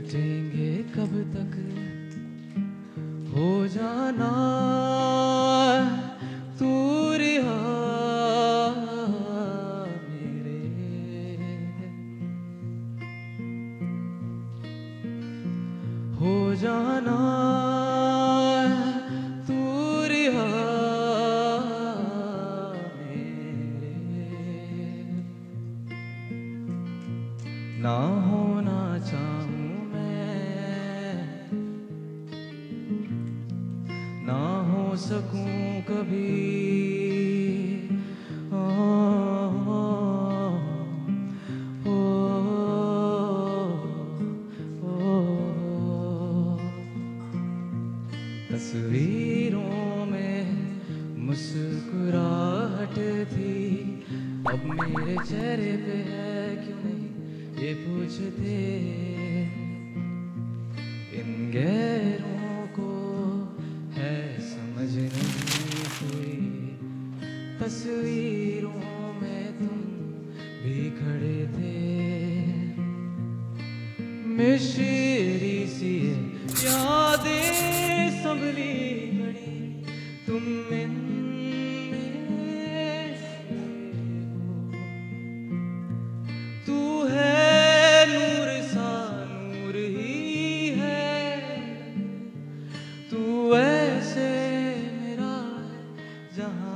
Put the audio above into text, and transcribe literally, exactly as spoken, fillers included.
बचेंगे कब तक हो जाना तू रिहा मेरे, हो जाना तू रिहा मेरे। ना होना चाहूं मैं, ना हो सकूं कभी, ओ, ओ, ओ, ओ, तस्वीरों में मुस्कुराहट थी, अब मेरे चेहरे पे है क्यों नहीं ये पूछते। इन गैरों को है समझ नहीं कोई, तस्वीरों में तुम भी खड़े थे। मिश्री सी यादें संभली पड़ी, तुम इनमें हो। तू है नूर सा नूर ही है, तू ऐसे मेरा है जहां